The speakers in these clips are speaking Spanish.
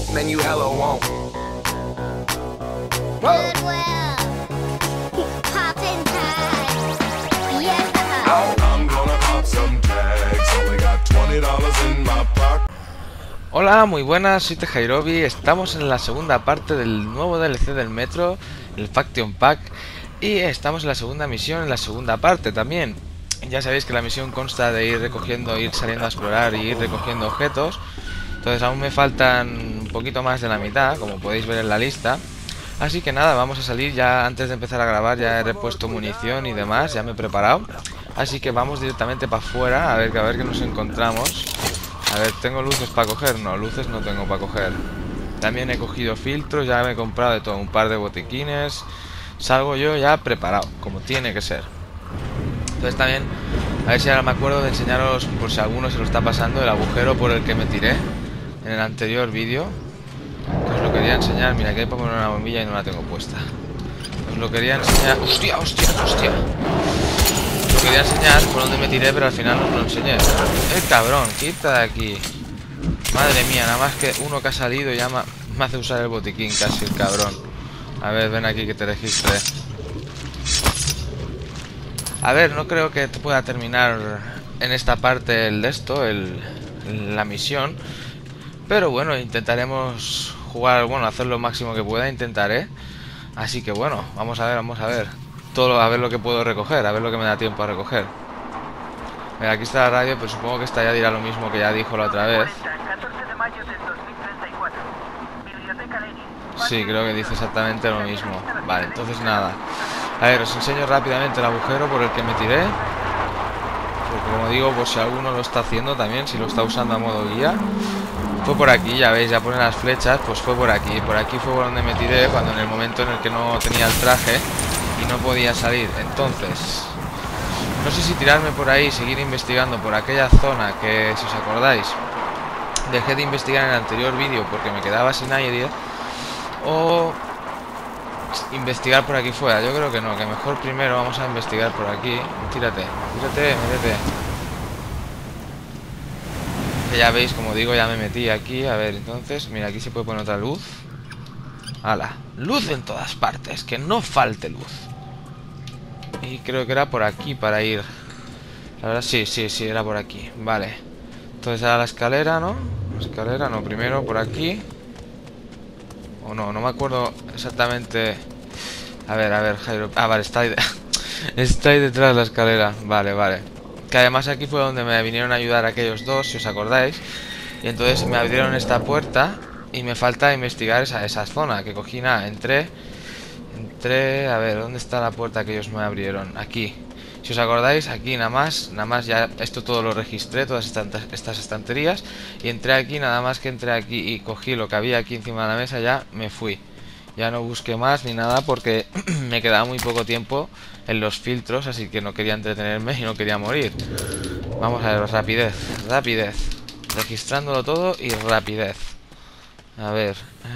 man, you hella won't. Goodwill. Poppin' tags. Yeah. I'm gonna pop some tags. Only got $20 in my pocket. Hola, muy buenas, soy Tejairobi. Estamos en la segunda parte del nuevo DLC del Metro, el Faction Pack. Y estamos en la segunda misión, en la segunda parte también. Ya sabéis que la misión consta de ir recogiendo, ir saliendo a explorar y ir recogiendo objetos. Entonces aún me faltan un poquito más de la mitad, como podéis ver en la lista. Así que nada, vamos a salir ya. Antes de empezar a grabar ya he repuesto munición y demás, ya me he preparado. Así que vamos directamente para afuera a ver qué nos encontramos. A ver, ¿tengo luces para coger? No, luces no tengo para coger. También he cogido filtros, ya me he comprado de todo, un par de botiquines. Salgo yo ya preparado, como tiene que ser. Entonces también, a ver si ahora me acuerdo de enseñaros, por si alguno se lo está pasando, el agujero por el que me tiré en el anterior vídeo. Os lo quería enseñar, mira, que hay para poner una bombilla y no la tengo puesta. Os lo quería enseñar... ¡Hostia, hostia, hostia! Lo quería enseñar por donde me tiré, pero al final no os lo enseñé. Cabrón! ¡Quita de aquí! Madre mía, nada más que uno que ha salido ya me hace usar el botiquín casi, el cabrón. A ver, ven aquí que te registre. A ver, no creo que te pueda terminar en esta parte el de esto, la misión. Pero bueno, intentaremos jugar, bueno, hacer lo máximo que pueda, intentaré. Así que bueno, vamos a ver, vamos a ver. Todo, a ver lo que puedo recoger, a ver lo que me da tiempo a recoger. Mira, aquí está la radio, pero supongo que esta ya dirá lo mismo que ya dijo la otra vez. Sí, creo que dice exactamente lo mismo. Vale, entonces nada. A ver, os enseño rápidamente el agujero por el que me tiré. Porque como digo, por si alguno lo está haciendo también, si lo está usando a modo guía. Fue por aquí, ya veis, ya ponen las flechas, pues fue por aquí. Por aquí fue por donde me tiré, cuando en el momento en el que no tenía el traje y no podía salir. Entonces, no sé si tirarme por ahí y seguir investigando por aquella zona que, si os acordáis, dejé de investigar en el anterior vídeo porque me quedaba sin aire. O investigar por aquí fuera. Yo creo que no, que mejor primero vamos a investigar por aquí. Tírate, tírate, métete. Que ya veis, como digo, ya me metí aquí. A ver, entonces, mira, aquí se puede poner otra luz. ¡Hala! Luz en todas partes, que no falte luz. Y creo que era por aquí para ir. La verdad, sí, era por aquí. Vale. Entonces ahora la escalera, ¿no? La escalera, no, primero por aquí. O no, no me acuerdo exactamente. A ver, Jairo. Ah, vale, está ahí, está ahí detrás de la escalera. Vale, vale. Que además aquí fue donde me vinieron a ayudar aquellos dos, si os acordáis. Y entonces me abrieron esta puerta y me falta investigar esa zona. Que cogí nada, entré. A ver, ¿dónde está la puerta que ellos me abrieron? Aquí. Si os acordáis, aquí nada más ya esto todo lo registré, todas estas estanterías. Y entré aquí, nada más que entré aquí y cogí lo que había aquí encima de la mesa, ya me fui. Ya no busqué más ni nada porque me quedaba muy poco tiempo en los filtros, así que no quería entretenerme y no quería morir. Vamos a ver, rapidez, rapidez. Registrándolo todo y rapidez. A ver,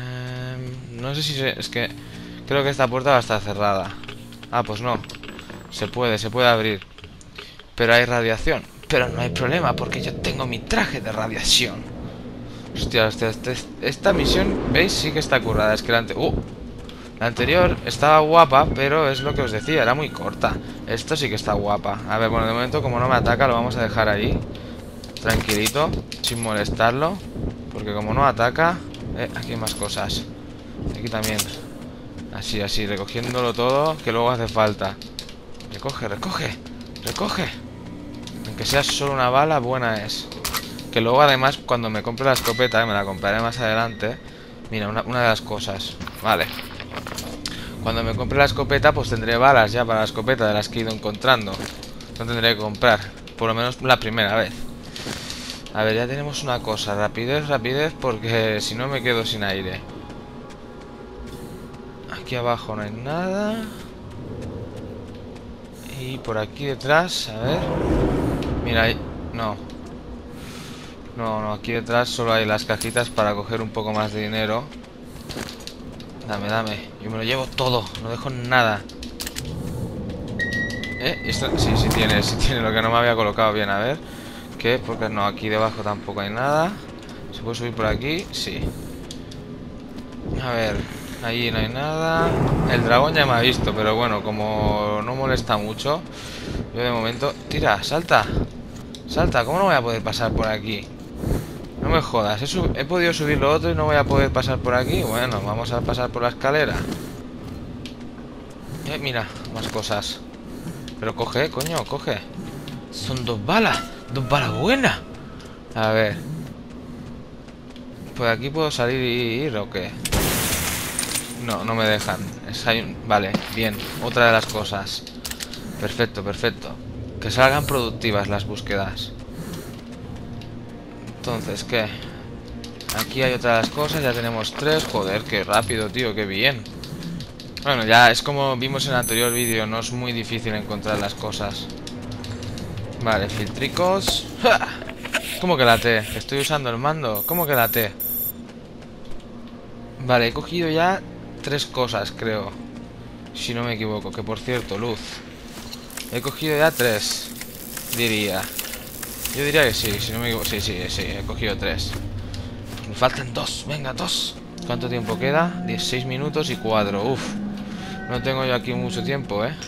no sé si es que creo que esta puerta va a estar cerrada. Ah, pues no. Se puede abrir. Pero hay radiación. Pero no hay problema porque yo tengo mi traje de radiación. Hostia, esta misión, ¿veis? Sí que está currada. Es que la anterior estaba guapa, pero es lo que os decía, era muy corta. Esto sí que está guapa. A ver, bueno, de momento como no me ataca lo vamos a dejar ahí, tranquilito, sin molestarlo. Porque como no ataca... aquí hay más cosas. Aquí también. Así, recogiéndolo todo, que luego hace falta. Recoge, recoge, recoge. Aunque sea solo una bala, buena es. Que luego además cuando me compre la escopeta, que me la compraré más adelante. Mira, una de las cosas. Vale. Cuando me compre la escopeta, pues tendré balas ya para la escopeta de las que he ido encontrando. No tendré que comprar. Por lo menos la primera vez. A ver, ya tenemos una cosa. Rapidez, rapidez, porque si no me quedo sin aire. Aquí abajo no hay nada. Y por aquí detrás, a ver. Mira, ahí. No, aquí detrás solo hay las cajitas para coger un poco más de dinero. Dame. Yo me lo llevo todo, no dejo nada. Esto sí tiene lo que no me había colocado bien, a ver. ¿Qué? Porque no, aquí debajo tampoco hay nada. ¿Se puede subir por aquí? Sí. A ver, ahí no hay nada. El dragón ya me ha visto, pero bueno, como no molesta mucho, yo de momento... Tira, salta. Salta, ¿cómo no voy a poder pasar por aquí? No me jodas, he podido subir lo otro y no voy a poder pasar por aquí. Bueno, vamos a pasar por la escalera. Mira, más cosas. Pero coge, coño, coge. Son 2 balas. 2 balas buenas. A ver. ¿Por aquí puedo salir y ir o qué? No, no me dejan. Vale, bien. Otra de las cosas. Perfecto, perfecto. Que salgan productivas las búsquedas. Entonces, ¿qué? Aquí hay otra de las cosas. Ya tenemos 3. Joder, qué rápido, tío, qué bien. Bueno, ya es como vimos en el anterior vídeo. No es muy difícil encontrar las cosas. Vale, filtricos. ¡Ja! ¿Cómo que la T? Estoy usando el mando. ¿Cómo que la T? Vale, he cogido ya 3 cosas, creo. Si no me equivoco. Que por cierto, luz. He cogido ya 3. Diría. Yo diría que sí, si no me equivoco. Sí, he cogido 3. Me faltan 2. Venga, 2. ¿Cuánto tiempo queda? 16 minutos y 4. Uf. No tengo yo aquí mucho tiempo, ¿eh?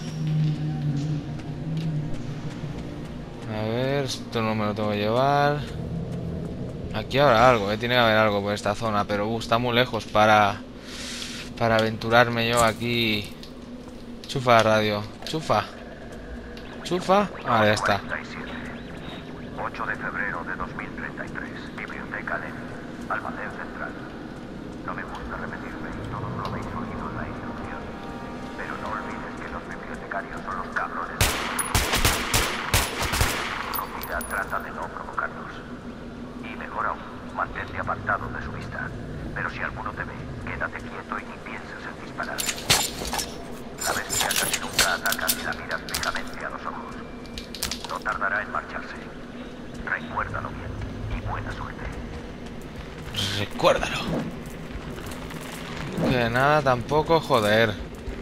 A ver, esto no me lo tengo que llevar. Aquí habrá algo, tiene que haber algo por esta zona. Pero está muy lejos para aventurarme yo aquí. Chufa la radio, chufa. Chufa, vale, ya está. 8 de febrero de 2033, Biblioteca Lenin, Almacén Central. No me gusta repetirme y todos lo habéis oído en la instrucción. Pero no olvides que los bibliotecarios son los cabrones. Comida, trata de no provocarlos. Y mejor aún, mantente apartado de su vista. Pero si alguno te ve, quédate quieto y ni pienses en disparar. La bestia casi nunca ataca si la miras fijamente a los ojos. No tardará en marcharse. Recuérdalo bien y buena suerte. Recuérdalo. Que nada tampoco, joder.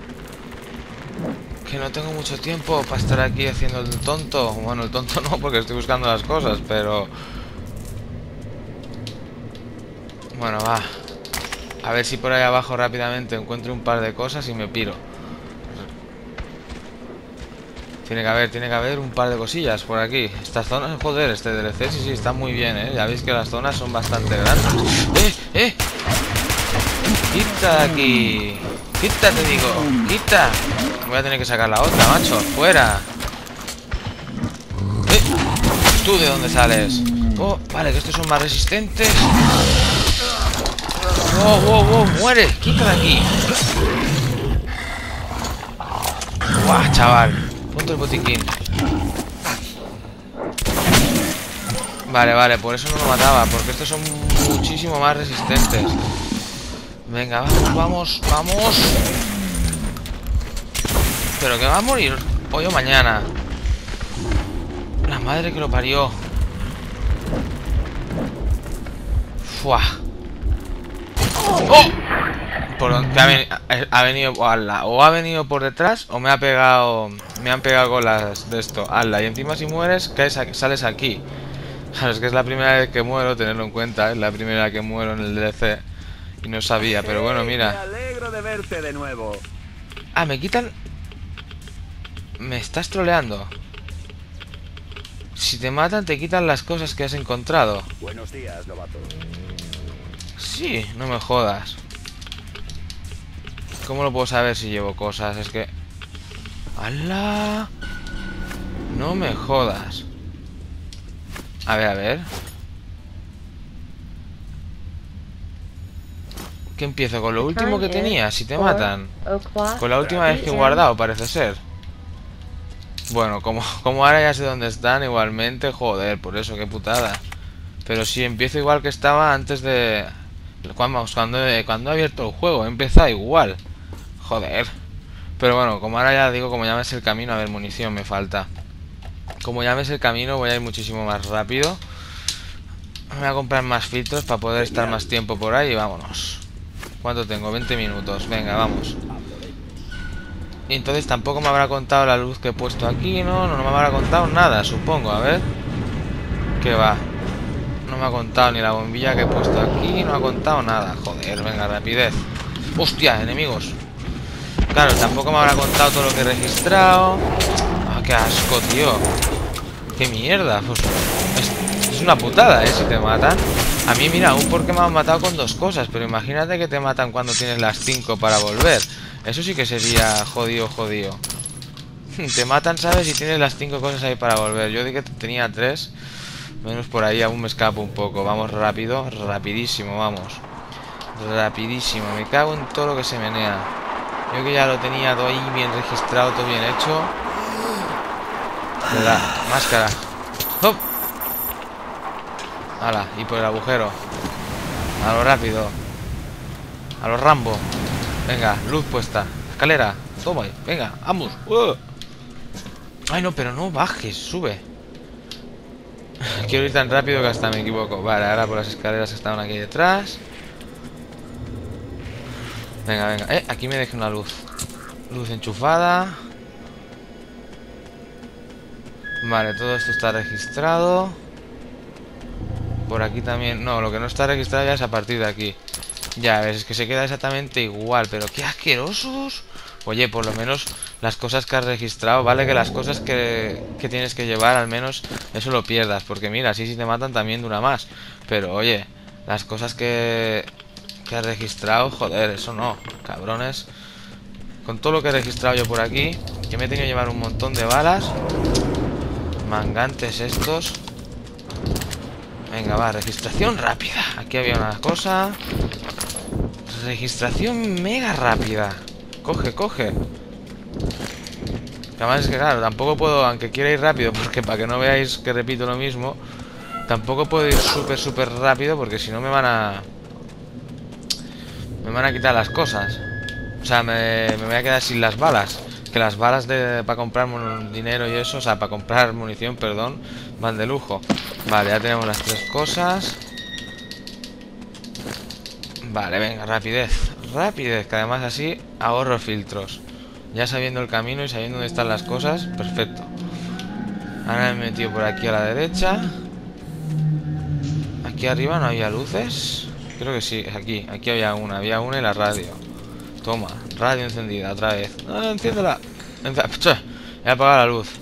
Que no tengo mucho tiempo para estar aquí haciendo el tonto. Bueno, el tonto no, porque estoy buscando las cosas, pero... Bueno, va. A ver si por ahí abajo rápidamente encuentro un par de cosas y me piro. Tiene que haber un par de cosillas por aquí. Estas zonas, joder, este DLC sí está muy bien, ¿eh? Ya veis que las zonas son bastante grandes. ¡Quita de aquí! ¡Quita, te digo! ¡Quita! Voy a tener que sacar la otra, macho. ¡Fuera! ¿Tú de dónde sales? Oh, vale, que estos son más resistentes. ¡Wow! ¡Muere! ¡Quita de aquí! ¡Guau, chaval! Punto el botiquín. Vale, por eso no lo mataba. Porque estos son muchísimo más resistentes. Venga, vamos. Pero que va a morir hoy o mañana. La madre que lo parió. ¡Fua! ¡Oh! Por donde ha venido o ha venido por detrás o me han pegado con las de esto. Y encima si mueres sales aquí. Es que es la primera vez que muero, tenerlo en cuenta. Es la primera vez que muero en el DLC y no sabía, pero bueno, mira. Me alegro de verte de nuevo. Ah, me quitan. Me estás troleando. Si te matan te quitan las cosas que has encontrado. Buenos días, novato. Sí, no me jodas. ¿Cómo lo puedo saber si llevo cosas? Es que... ¡Hala! No me jodas. A ver. ¿Qué empiezo? ¿Con lo último que tenía? Si te matan. Con la última vez que he guardado, parece ser. Bueno, como ahora ya sé dónde están igualmente. Joder, por eso, qué putada. Pero si empiezo igual que estaba antes de... Cuando he abierto el juego, he empezado igual. Joder. Pero bueno, como ahora ya digo, como ya me sé el camino, a ver, munición me falta. Como ya me sé el camino, voy a ir muchísimo más rápido. Me voy a comprar más filtros para poder estar más tiempo por ahí y vámonos. ¿Cuánto tengo? 20 minutos. Venga, vamos. Y entonces tampoco me habrá contado la luz que he puesto aquí, ¿no? No me habrá contado nada, supongo. A ver. ¿Qué va? No me ha contado ni la bombilla que he puesto aquí. No ha contado nada. Joder, venga, rapidez. Hostia, enemigos. Claro, tampoco me habrá contado todo lo que he registrado. Ah, qué asco, tío. Qué mierda. Pues es una putada, si te matan. A mí, mira, aún porque me han matado con 2 cosas. Pero imagínate que te matan cuando tienes las 5 para volver. Eso sí que sería jodido, jodido. Te matan, ¿sabes? Y tienes las 5 cosas ahí para volver. Yo dije que tenía 3. Menos por ahí aún me escapo un poco. Vamos rápido, rapidísimo, vamos. Rapidísimo, me cago en todo lo que se menea. Yo que ya lo tenía todo ahí bien registrado, todo bien hecho. La máscara. ¡Hop! ¡Hala! Y por el agujero. A lo rápido. A lo Rambo. Venga, luz puesta. Escalera. Toma ahí. Venga, vamos. Ay, no, pero no bajes, sube. Quiero ir tan rápido que hasta me equivoco. Vale, ahora por las escaleras que estaban aquí detrás. Venga, venga. Aquí me dejé una luz. Luz enchufada. Vale, todo esto está registrado. Por aquí también. No, lo que no está registrado ya es a partir de aquí. Ya ves, es que se queda exactamente igual. Pero qué asquerosos. Oye, por lo menos las cosas que has registrado, vale que las cosas que tienes que llevar, al menos eso lo pierdas. Porque mira, así si te matan también dura más. Pero oye, las cosas que has registrado, joder, eso no, cabrones. Con todo lo que he registrado yo por aquí, que me he tenido que llevar un montón de balas. Mangantes estos. Venga, va, registración rápida. Aquí había una cosa. Registración mega rápida. Coge, coge. Además es que claro, tampoco puedo, aunque quiera ir rápido, porque para que no veáis que repito lo mismo, tampoco puedo ir súper rápido, porque si no me van a quitar las cosas. O sea, me voy a quedar sin las balas. Que las balas para comprar dinero y eso, o sea, para comprar munición, perdón, van de lujo. Vale, ya tenemos las 3 cosas. Vale, venga, rapidez. Rapidez, que además así ahorro filtros. Ya sabiendo el camino y sabiendo dónde están las cosas, perfecto. Ahora me he metido por aquí a la derecha. Aquí arriba no había luces. Creo que sí, aquí había una y la radio. Toma, radio encendida otra vez. Ah, enciéndela. He apagado la luz.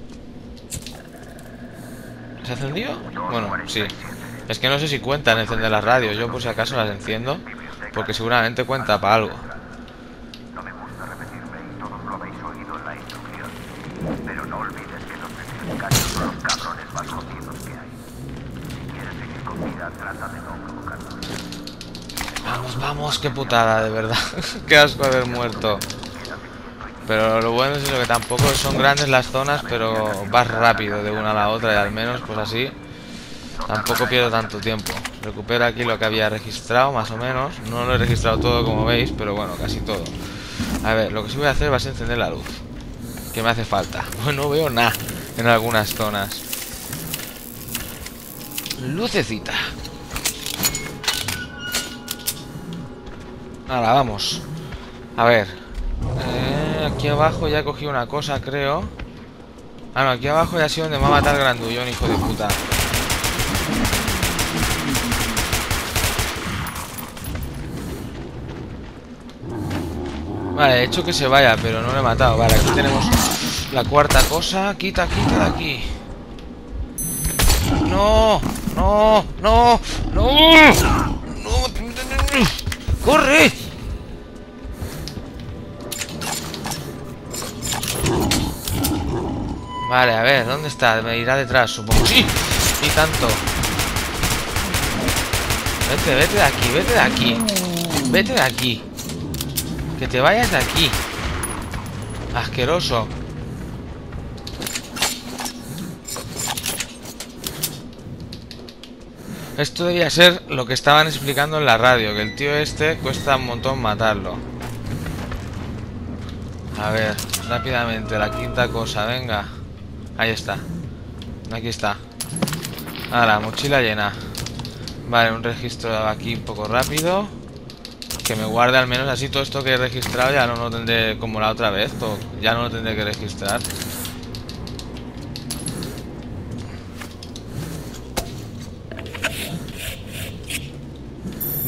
¿Se ha encendido? Bueno, sí. Es que no sé si cuenta en encender las radios. Yo por si acaso las enciendo, porque seguramente cuenta para algo. No me gusta repetirme y todos lo habéis oído en la instrucción. Pero no olvides que los necesitarios son los cabrones más jodidos que hay. Si quieres seguir con vida, trata de no provocarlos. Vamos, vamos, qué putada, de verdad. Qué asco haber muerto. Pero lo bueno es eso, que tampoco son grandes las zonas, pero vas rápido de una a la otra y al menos pues así tampoco pierdo tanto tiempo. Recupero aquí lo que había registrado, más o menos. No lo he registrado todo como veis, pero bueno, casi todo. A ver, lo que sí voy a hacer va a ser encender la luz, que me hace falta. Pues no veo nada en algunas zonas. Lucecita. Ahora, vamos. A ver. Aquí abajo ya he cogido una cosa, creo. Ah, no, aquí abajo ya ha sido donde me va a matar el grandullón, hijo de puta. Vale, he hecho que se vaya, pero no lo he matado. Vale, aquí tenemos la 4ª cosa. Quita, quita de aquí. ¡No! ¡No! ¡No! ¡No! ¡No! ¡Corre! Vale, a ver, ¿dónde está? Me irá detrás, supongo. ¡Sí! ¡Y tanto! Vete de aquí, vete de aquí. Vete de aquí. Que te vayas de aquí. Asqueroso. Esto debía ser lo que estaban explicando en la radio, que el tío este cuesta un montón matarlo. A ver, rápidamente, la 5ª cosa, venga. Ahí está. Aquí está. Ahora, mochila llena. Vale, un registro aquí un poco rápido. Que me guarde al menos así todo esto que he registrado. Ya no lo tendré como la otra vez. Ya no lo tendré que registrar.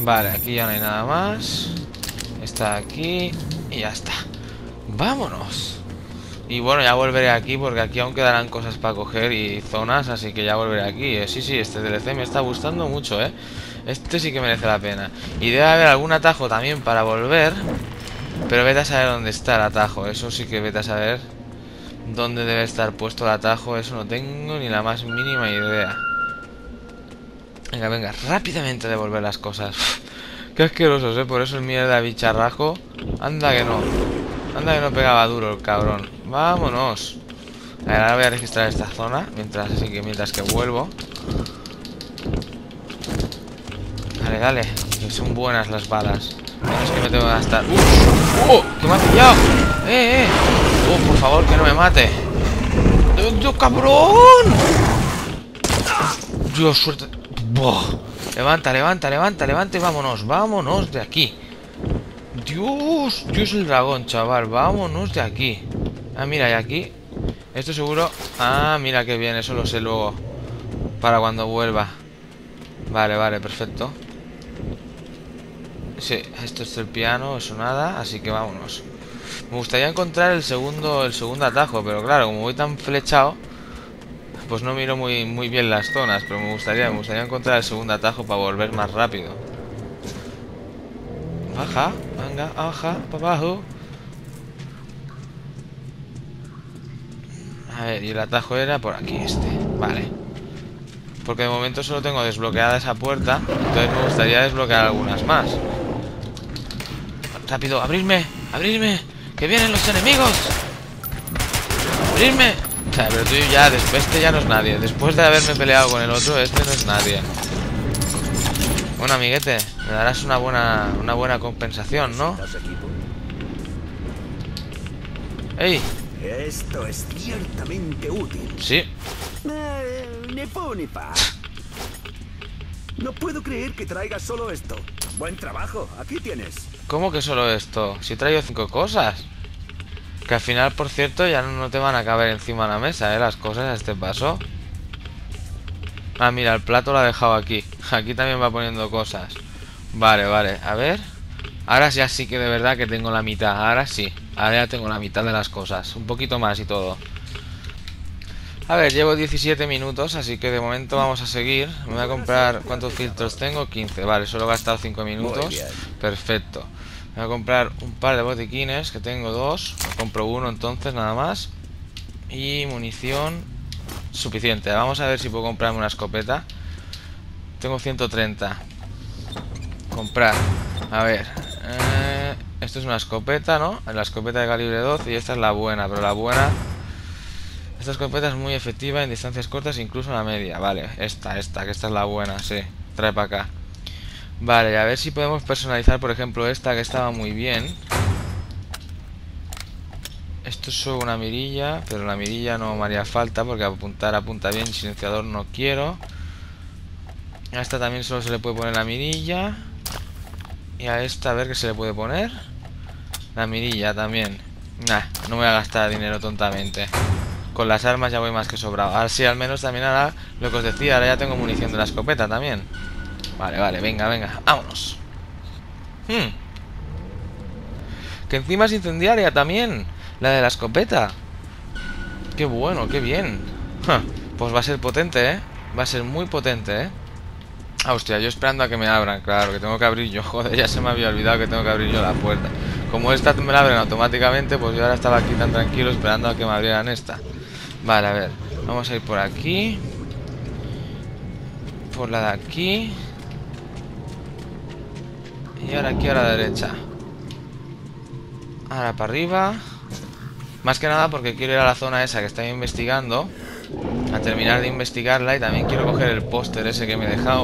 Vale, aquí ya no hay nada más. Está aquí y ya está. ¡Vámonos! Y bueno, ya volveré aquí porque aquí aún quedarán cosas para coger y zonas, así que ya volveré aquí. Sí, sí, este DLC me está gustando mucho, ¿eh? Este sí que merece la pena. Y debe haber algún atajo también para volver, pero vete a saber dónde está el atajo. Eso sí que vete a saber dónde debe estar puesto el atajo. Eso no tengo ni la más mínima idea. Venga, venga, rápidamente devolver las cosas. Qué asquerosos, ¿eh? Por eso el mierda bicharrajo. Anda que no. Anda que no pegaba duro el cabrón. Vámonos. A ver, ahora voy a registrar esta zona mientras que vuelvo. Dale, dale. Que son buenas las balas. Menos que me tengo que gastar. ¡Oh! ¡Que me ha pillado! ¡Oh, por favor, que no me mate! ¡Dios, cabrón! Dios, suerte. ¡Buah! Levanta, levanta, levanta, levanta y vámonos. Vámonos de aquí. Dios, Dios el dragón, chaval. Vámonos de aquí. Ah, mira, y aquí. Esto seguro. Ah, mira qué bien, eso lo sé luego. Para cuando vuelva. Vale, vale, perfecto. Sí, esto es el piano, eso nada, así que vámonos. Me gustaría encontrar el segundo atajo, pero claro, como voy tan flechado, pues no miro muy bien las zonas, pero me gustaría encontrar el segundo atajo para volver más rápido. Baja, venga, baja, para abajo. A ver, y el atajo era por aquí vale. Porque de momento solo tengo desbloqueada esa puerta, entonces me gustaría desbloquear algunas más. Rápido, abrirme, abrirme, que vienen los enemigos. Abrirme. O sea, pero tú ya, este ya no es nadie. Después de haberme peleado con el otro, este no es nadie. Bueno, amiguete, me darás una buena compensación, ¿no? ¡Ey! Esto es ciertamente útil. Sí. Ni fu ni fa. No puedo creer que traigas solo esto. Buen trabajo, aquí tienes. ¿Cómo que solo esto? Si he traído 5 cosas. Que al final, por cierto, ya no te van a caber encima de la mesa, las cosas a este paso. Ah, mira, el plato lo ha dejado aquí. Aquí también va poniendo cosas. Vale, vale, a ver. Ahora ya sí que de verdad que tengo la mitad. Ahora sí, ahora ya tengo la mitad de las cosas. Un poquito más y todo. A ver, llevo 17 minutos, así que de momento vamos a seguir. Me voy a comprar... ¿Cuántos filtros tengo? 15. Vale, solo he gastado 5 minutos. Perfecto. Me voy a comprar un par de botiquines, que tengo 2. Me compro uno entonces, nada más. Y munición suficiente. Vamos a ver si puedo comprarme una escopeta. Tengo 130. Comprar. A ver. Esto es una escopeta, ¿no? La escopeta de calibre 12 y esta es la buena, pero la buena... Esta escopeta es muy efectiva en distancias cortas, incluso en la media. Vale, que esta es la buena, sí. Trae para acá. Vale, a ver si podemos personalizar, por ejemplo, esta que estaba muy bien. Esto es solo una mirilla, pero la mirilla no me haría falta porque apunta bien. Silenciador no quiero. A esta también solo se le puede poner la mirilla. Y a esta, a ver qué se le puede poner. La mirilla también. Nah, no voy a gastar dinero tontamente. Con las armas ya voy más que sobrado. Ahora sí, al menos también ahora lo que os decía, ahora ya tengo munición de la escopeta también. Vale, vale, venga, venga, vámonos. Que encima es incendiaria también, la de la escopeta. Qué bueno, qué bien. Pues va a ser potente, va a ser muy potente, Ah, hostia, yo esperando a que me abran. Claro, que tengo que abrir yo. Joder, ya se me había olvidado que tengo que abrir yo la puerta. Como esta me la abren automáticamente, pues yo ahora estaba aquí tan tranquilo esperando a que me abrieran esta. Vale, a ver, vamos a ir por aquí. Por la de aquí. Y ahora aquí a la derecha. Ahora para arriba. Más que nada porque quiero ir a la zona esa que estoy investigando. A terminar de investigarla. Y también quiero coger el póster ese que me he dejado.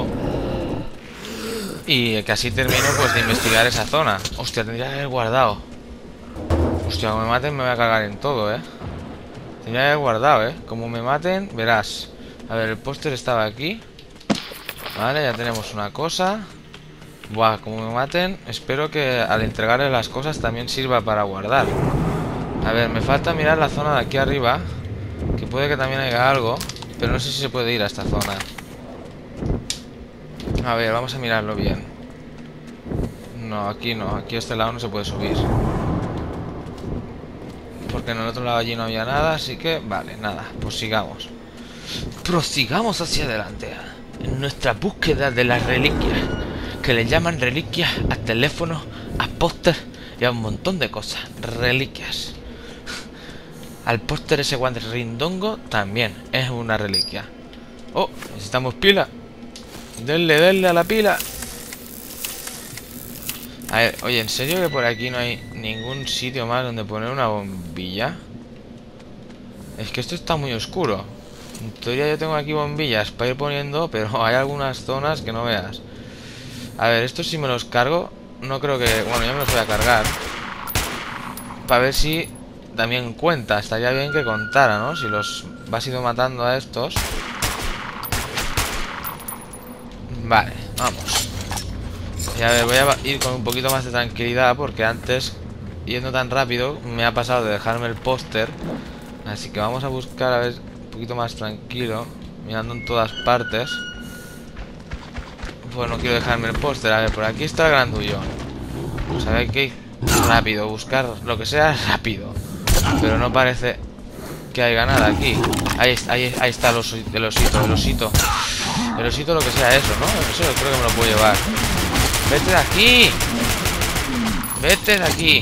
Y que así termino pues de investigar esa zona. Hostia, tendría que haber guardado. Hostia, como me maten me voy a cagar en todo, Tendría que haber guardado, Como me maten, verás. A ver, el póster estaba aquí. Vale, ya tenemos una cosa. Buah, como me maten, espero que al entregarle las cosas también sirva para guardar. A ver, me falta mirar la zona de aquí arriba, que puede que también haya algo, pero no sé si se puede ir a esta zona. A ver, vamos a mirarlo bien. No, aquí no. Aquí a este lado no se puede subir. Porque en el otro lado allí no había nada, así que... Vale, nada. Pues sigamos. Prosigamos hacia adelante. En nuestra búsqueda de las reliquias. Que le llaman reliquias a teléfonos, a póster y a un montón de cosas. Reliquias. Al póster ese guandrindongo también es una reliquia. Oh, necesitamos pila. Denle a la pila. A ver, oye, ¿en serio que por aquí no hay ningún sitio más donde poner una bombilla? Es que esto está muy oscuro. En teoría yo tengo aquí bombillas para ir poniendo, pero hay algunas zonas que no veas. A ver, estos si me los cargo, no creo que... Bueno, ya me los voy a cargar. Para ver si también cuenta. Estaría bien que contara, ¿no? Si los vas ido matando a estos. Vale, vamos. Y a ver, voy a ir con un poquito más de tranquilidad, porque antes, yendo tan rápido, me ha pasado de dejarme el póster. Así que vamos a buscar, a ver, un poquito más tranquilo, mirando en todas partes. Pues no quiero dejarme el póster. A ver, por aquí está el grandullón. Pues a ver, que rápido, buscar lo que sea rápido. Pero no parece que haya nada aquí. Ahí está el osito. El osito lo que sea eso, ¿no? Eso creo que me lo puedo llevar. ¡Vete de aquí! ¡Vete de aquí!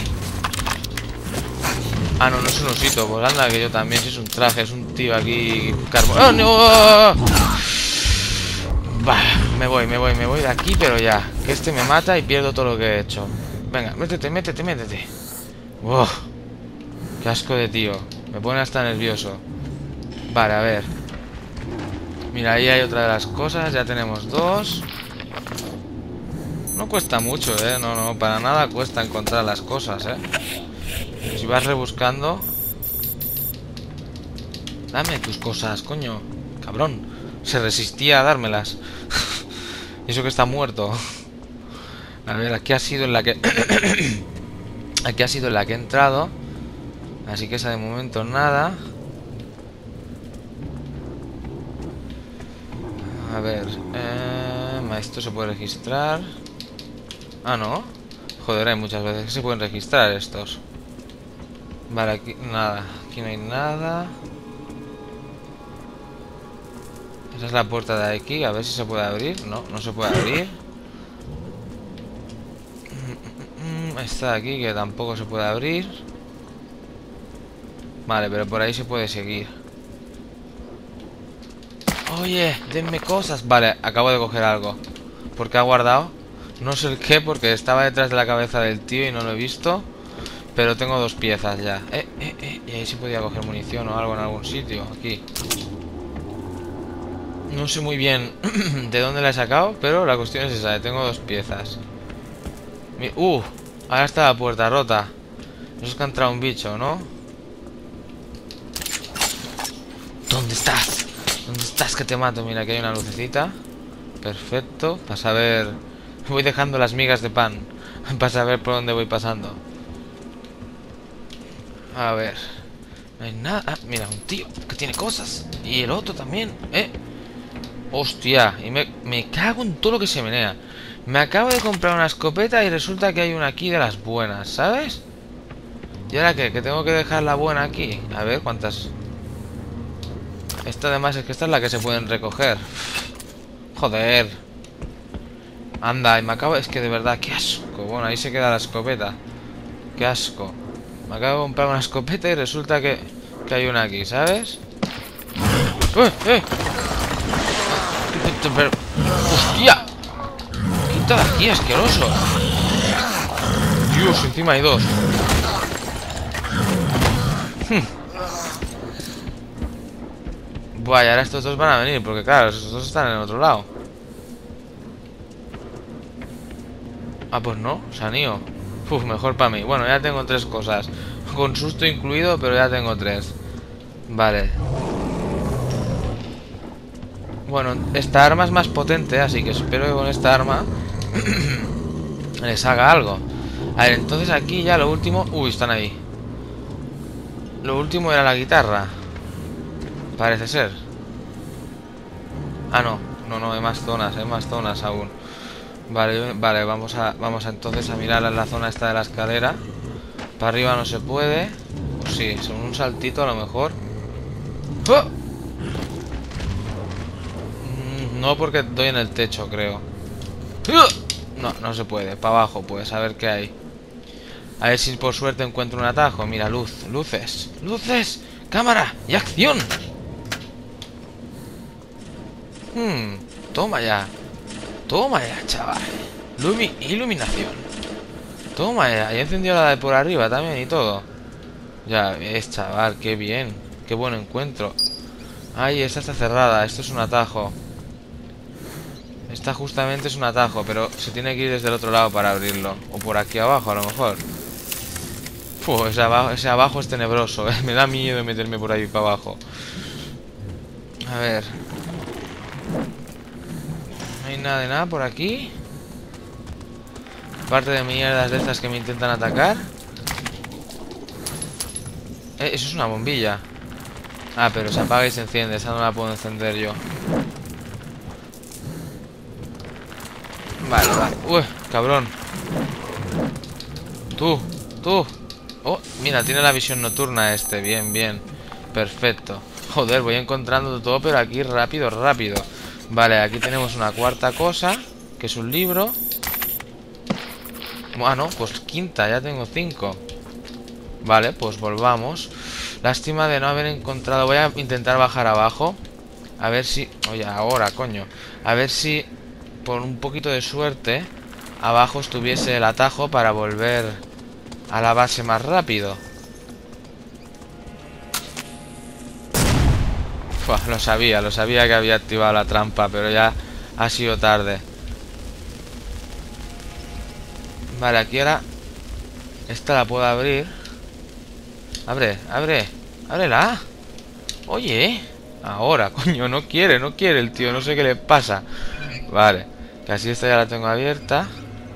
Ah, no, no es un osito. Pues anda, que yo también. Si es un traje, es un tío aquí... ¡Oh, no! Bah, me voy de aquí, pero ya. Que este me mata y pierdo todo lo que he hecho. Venga, métete. ¡Wow! ¡Qué asco de tío! Me pone hasta nervioso. Vale, a ver. Mira, ahí hay otra de las cosas. Ya tenemos dos. No cuesta mucho, no, para nada cuesta encontrar las cosas, Si vas rebuscando... Dame tus cosas, coño. Cabrón. Se resistía a dármelas. Y eso que está muerto. A ver, aquí ha sido en la que... Aquí ha sido en la que he entrado. Así que esa de momento nada. A ver... esto se puede registrar. Ah, no. Joder, hay muchas veces que se pueden registrar estos. Vale, aquí nada. Aquí no hay nada. Esa es la puerta de aquí. A ver si se puede abrir. No, no se puede abrir. Esta de aquí que tampoco se puede abrir. Vale, pero por ahí se puede seguir. Oye, denme cosas. Vale, acabo de coger algo. ¿Por qué ha guardado? No sé el qué, porque estaba detrás de la cabeza del tío y no lo he visto. Pero tengo dos piezas ya. Y ahí sí podía coger munición o algo en algún sitio. Aquí. No sé muy bien de dónde la he sacado, pero la cuestión es esa. Tengo dos piezas. Ahora está la puerta rota. Eso es que ha entrado un bicho, ¿no? ¿Dónde estás? ¿Dónde estás que te mato? Mira, aquí hay una lucecita. Perfecto. Para saber... Voy dejando las migas de pan para saber por dónde voy pasando. A ver. No hay nada. Ah, mira, un tío que tiene cosas. Y el otro también, Hostia. Y me cago en todo lo que se menea. Me acabo de comprar una escopeta y resulta que hay una aquí de las buenas, ¿sabes? ¿Y ahora qué? ¿Que tengo que dejar la buena aquí? A ver, ¿cuántas? Esta además es que esta es la que se pueden recoger. Joder. Anda, y me acabo... Es que de verdad, qué asco. Bueno, ahí se queda la escopeta. Qué asco. Me acabo de comprar una escopeta y resulta que hay una aquí, ¿sabes? ¡Hostia! Quita de aquí, asqueroso. Dios, encima hay dos. Buah, y ahora estos dos van a venir, porque claro, estos dos están en el otro lado. Ah, pues no, se han ido. Mejor para mí. Bueno, ya tengo tres cosas. Con susto incluido, pero ya tengo tres. Vale. Bueno, esta arma es más potente, así que espero que con esta arma les haga algo. A ver, entonces aquí ya lo último... Uy, están ahí. Lo último era la guitarra. Parece ser. Ah, no. No, hay más zonas aún. Vale, vale, vamos a entonces a mirar la zona esta de la escalera. Para arriba no se puede. O sí, son un saltito a lo mejor. ¡Oh! No, porque doy en el techo, creo. No, no se puede. Para abajo, pues, a ver qué hay. A ver si por suerte encuentro un atajo. Mira, luces. ¡Luces! ¡Cámara! ¡Y acción! Toma ya. Toma ya, chaval. Iluminación. Toma ya. Y he encendido la de por arriba también y todo. Ya ves, chaval. Qué bien. Qué buen encuentro. Ay, esta está cerrada. Esto es un atajo. Esta justamente es un atajo, pero se tiene que ir desde el otro lado para abrirlo. O por aquí abajo, a lo mejor. Ese abajo es tenebroso, ¿eh? Me da miedo meterme por ahí para abajo. A ver. No hay nada de nada por aquí. Aparte de mierdas de estas que me intentan atacar. Eso es una bombilla. Ah, pero se apaga y se enciende. Esa no la puedo encender yo. Vale, vale. Uy, cabrón. Tú. Oh, mira, tiene la visión nocturna este. Bien, bien. Perfecto. Joder, voy encontrando todo, pero aquí rápido. Vale, aquí tenemos una cuarta cosa, que es un libro. Ah, no, pues quinta, ya tengo 5. Vale, pues volvamos. Lástima de no haber encontrado. Voy a intentar bajar abajo. A ver si... Oye, ahora, coño. A ver si, por un poquito de suerte, abajo estuviese el atajo para volver a la base más rápido. Lo sabía que había activado la trampa, pero ya ha sido tarde. Vale, aquí ahora esta la puedo abrir. Ábrela. Oye, ahora, coño, no quiere el tío, no sé qué le pasa. Vale, que así esta ya la tengo abierta.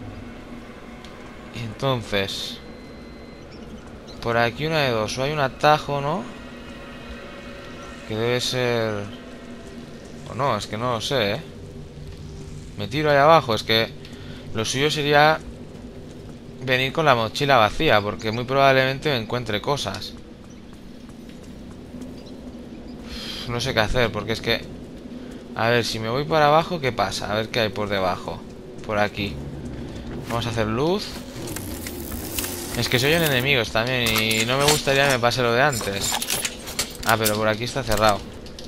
Y entonces, por aquí una de dos. O hay un atajo, ¿no? Que debe ser... O no, es que no lo sé, ¿eh? Me tiro ahí abajo. Es que lo suyo sería venir con la mochila vacía, porque muy probablemente me encuentre cosas. No sé qué hacer, porque es que... A ver, si me voy para abajo, ¿qué pasa? A ver qué hay por debajo. Por aquí. Vamos a hacer luz. Es que soy en enemigos también y no me gustaría que me pase lo de antes. Ah, pero por aquí está cerrado.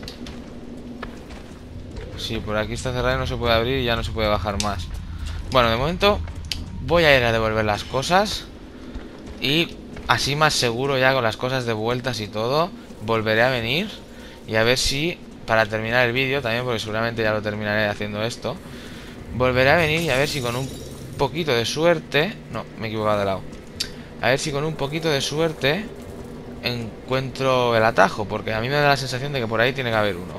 Sí, por aquí está cerrado y no se puede abrir y ya no se puede bajar más. Bueno, de momento voy a ir a devolver las cosas. Y así más seguro ya con las cosas de vueltas y todo. Volveré a venir. Y a ver si, para terminar el vídeo también, porque seguramente ya lo terminaré haciendo esto, volveré a venir y a ver si con un poquito de suerte... No, me he equivocado de lado. A ver si con un poquito de suerte encuentro el atajo, porque a mí me da la sensación de que por ahí tiene que haber uno.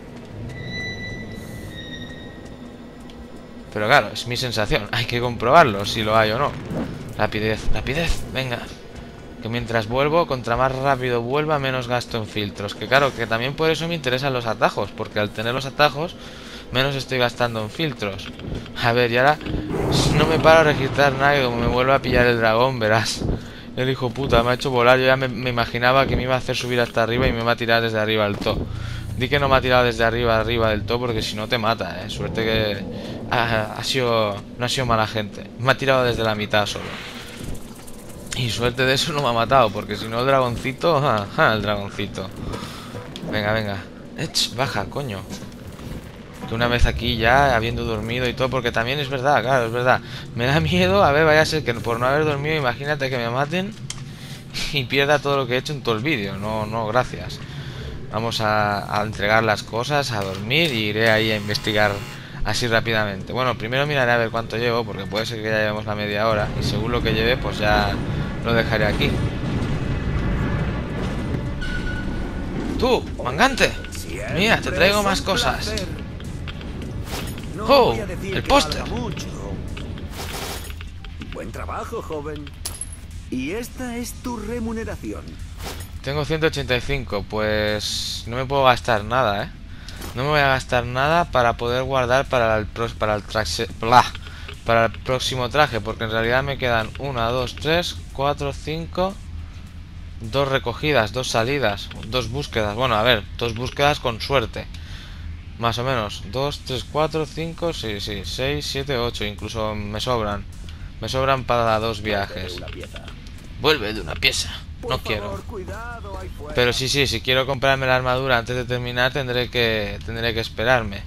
Pero claro, es mi sensación. Hay que comprobarlo, si lo hay o no. Rapidez, venga. Que mientras vuelvo, contra más rápido vuelva, menos gasto en filtros. Que claro, que también por eso me interesan los atajos, porque al tener los atajos, menos estoy gastando en filtros. A ver, y ahora no me paro a registrar nada, que como me vuelva a pillar el dragón, verás. El hijo puta me ha hecho volar. Yo ya me imaginaba que me iba a hacer subir hasta arriba y me va a tirar desde arriba del todo. Di que no me ha tirado desde arriba del todo, porque si no te mata, Suerte que no ha sido mala gente. Me ha tirado desde la mitad solo. Y suerte de eso no me ha matado, porque si no el dragoncito... el dragoncito. Venga. Baja, coño. Que una vez aquí ya, habiendo dormido y todo, porque también es verdad, claro, es verdad. Me da miedo, a ver, vaya a ser que por no haber dormido, imagínate que me maten y pierda todo lo que he hecho en todo el vídeo. No, gracias. Vamos a entregar las cosas, a dormir y iré ahí a investigar así rápidamente. Bueno, primero miraré a ver cuánto llevo, porque puede ser que ya llevemos la media hora. Y según lo que lleve, pues ya lo dejaré aquí. ¡Tú, mangante! Mira, te traigo más cosas. ¡Oh! ¡El póster! Buen trabajo, joven. Y esta es tu remuneración. Tengo 185, pues no me puedo gastar nada, No me voy a gastar nada para poder guardar para el para el próximo traje, porque en realidad me quedan 1, 2, 3, 4, 5, 2 recogidas, 2 salidas, 2 búsquedas. Bueno, a ver, 2 búsquedas con suerte. Más o menos. 2, 3, 4, 5, sí, 6, 7, 8. Incluso me sobran. Me sobran para 2 viajes. Vuelve de una pieza. No quiero. Pero sí, si quiero comprarme la armadura antes de terminar, tendré que esperarme.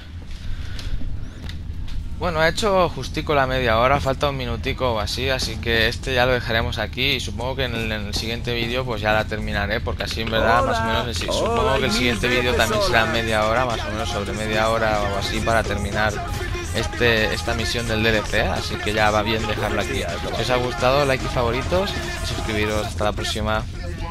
Bueno, he hecho justico la media hora, falta un minutico o así, así que este ya lo dejaremos aquí y supongo que en el siguiente vídeo pues ya la terminaré, porque así en verdad más o menos supongo que el siguiente vídeo también será media hora, más o menos sobre media hora o así para terminar esta misión del DLC, así que ya va bien dejarlo aquí. Si os ha gustado, like y favoritos y suscribiros. Hasta la próxima.